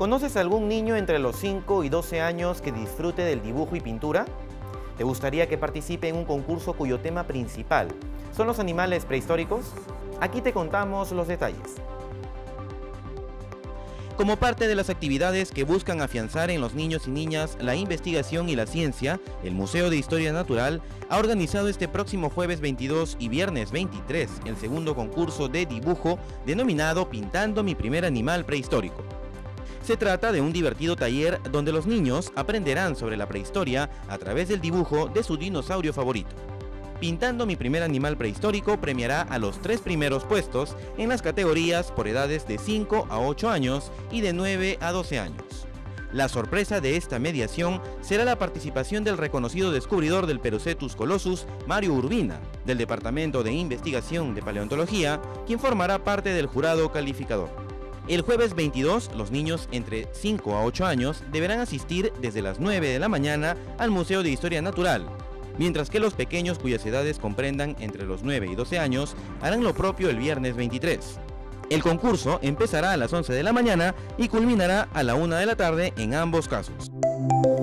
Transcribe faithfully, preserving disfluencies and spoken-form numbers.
¿Conoces algún niño entre los cinco y doce años que disfrute del dibujo y pintura? ¿Te gustaría que participe en un concurso cuyo tema principal son los animales prehistóricos? Aquí te contamos los detalles. Como parte de las actividades que buscan afianzar en los niños y niñas la investigación y la ciencia, el Museo de Historia Natural ha organizado este próximo jueves veintidós y viernes veintitrés el segundo concurso de dibujo denominado Pintando mi primer animal prehistórico. Se trata de un divertido taller donde los niños aprenderán sobre la prehistoria a través del dibujo de su dinosaurio favorito. Pintando mi primer animal prehistórico premiará a los tres primeros puestos en las categorías por edades de cinco a ocho años y de nueve a doce años. La sorpresa de esta mediación será la participación del reconocido descubridor del Perucetus colossus, Mario Urbina, del Departamento de Investigación de Paleontología, quien formará parte del jurado calificador. El jueves veintidós, los niños entre cinco a ocho años deberán asistir desde las nueve de la mañana al Museo de Historia Natural, mientras que los pequeños cuyas edades comprendan entre los nueve y doce años harán lo propio el viernes veintitrés. El concurso empezará a las once de la mañana y culminará a la una de la tarde en ambos casos.